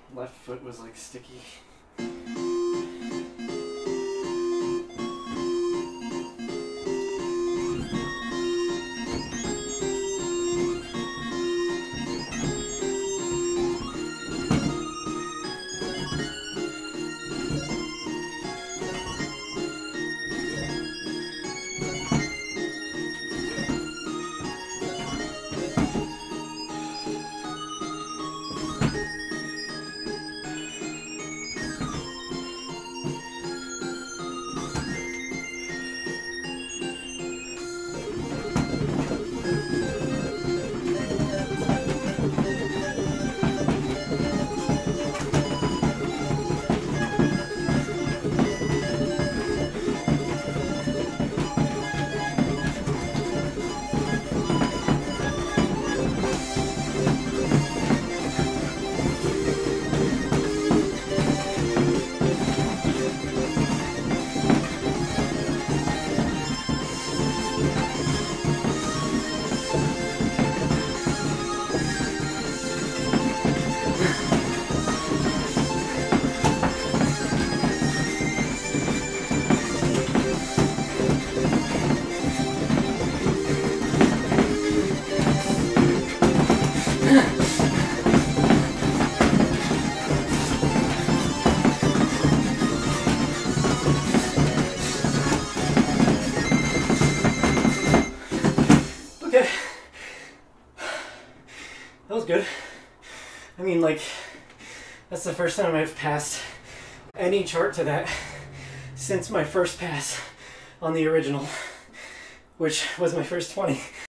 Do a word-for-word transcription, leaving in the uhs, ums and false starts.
left foot was like sticky. Okay, that was good. I mean, like, that's the first time I've passed any chart to that since my first pass on the original, which was my first twenty.